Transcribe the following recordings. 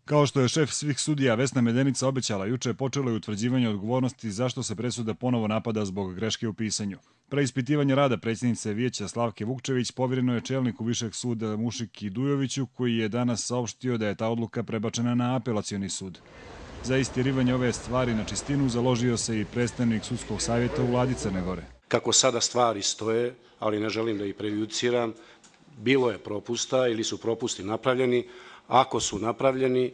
Kao što je šef svih sudija Vesna Medenica obećala juče, počelo je utvrđivanje odgovornosti zašto se presuda ponovo napada zbog greške u pisanju. Preispitivanje rada predsjednice Vijeća Slavke Vukčević povjereno je čelniku Višeg suda Mušiki Dujoviću, koji je danas saopštio da je ta odluka prebačena na apelacioni sud. Za istirivanje ove stvari na čistinu založio se i predstavnik sudskog savjeta u vladi Crne Gore. Kako sada stvari stoje, ali ne želim da ih prejudiciram, bilo je propusta ili su propusti napravljeni. Ako su napravljeni,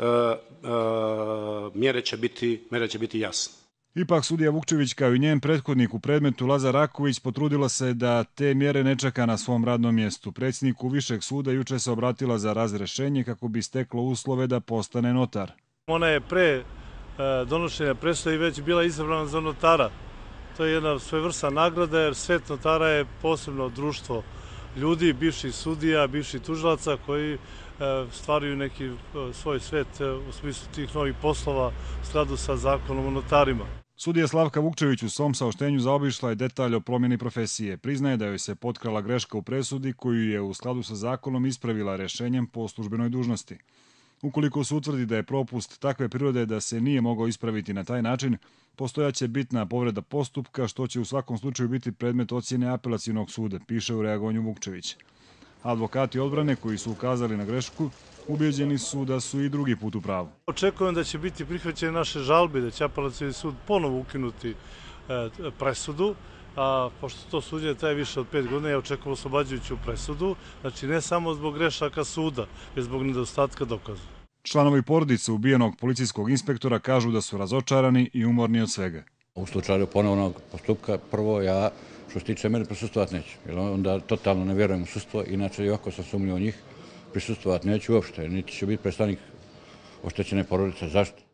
mjere će biti jasne. Ipak sudija Vukčević kao i njen prethodnik u predmetu Lazar Raković potrudila se da te mjere ne čeka na svom radnom mjestu. Predsjedniku Višeg suda juče se obratila za razrešenje kako bi steklo uslove da postane notar. Ona je pre donošenja presude i već bila izabrana za notara. To je jedna svojevrsna nagrada jer svet notara je posebno društvo ljudi, bivših sudija, bivših tužilaca koji stvaraju neki svoj svet u smislu tih novih poslova u skladu sa zakonom o notarima. Sudija Slavka Vukčević u svom saopštenju zaobišla je detalj o promjeni profesije. Priznaje da joj se potkrala greška u presudi koju je u skladu sa zakonom ispravila rešenjem po službenoj dužnosti. Ukoliko se utvrdi da je propust takve prirode da se nije mogao ispraviti na taj način, postojaće bitna povreda postupka, što će u svakom slučaju biti predmet ocjene apelacionog suda, piše u reagovanju Vukčević. Advokati odbrane koji su ukazali na grešku ubeđeni su da su i drugi put u pravu. Očekujem da će biti prihvaćene naše žalbe, da će apelacioni sud ponovo ukinuti presudu, a pošto to suđenje traje više od 5 godina, ja očekujem oslobađajuću presudu, znači ne samo zbog grešaka suda, već zbog nedostatka dokaza. Članovi porodice ubijenog policijskog inspektora kažu da su razočarani i umorni od svega. U slučaju ponovnog postupka, prvo ja, što se tiče mene, prisustvovati neću, jer onda totalno ne vjerujem u sudstvo, inače i ovako sam sumnio u njih, prisustvovati neću uopšte, niti će biti predstavnik oštećene porodice. Zašto?